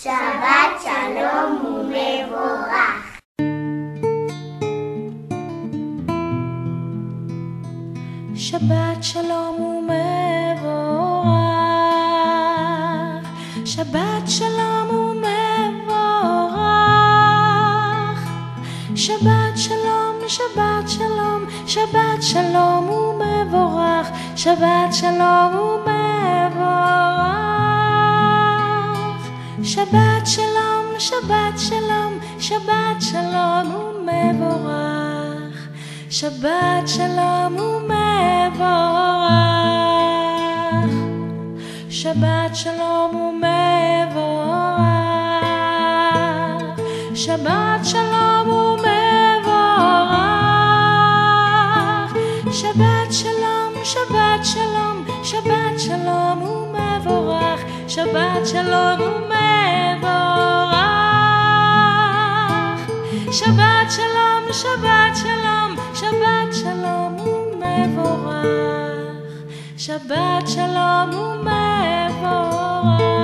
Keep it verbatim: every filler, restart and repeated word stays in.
שבת שלום ומבורך. שבת שלום ומבורך, שבת שלום ומבורך, שבת שלום, שבת שלום, שבת שלום ומבורך, שבת שלום ומבורך, שבת שלום, שבת שלום, שבת שלום ומבורך, שבת שלום ומבורך, שבת שלום ומבורך, שבת שלום ומבורך, שבת שלום, שבת שלום, שבת שלום ומבורך, שבת שלום ומבורך, שבת שלום, שבת שלום, שבת שלום ומבורך, שבת שלום ומבורך.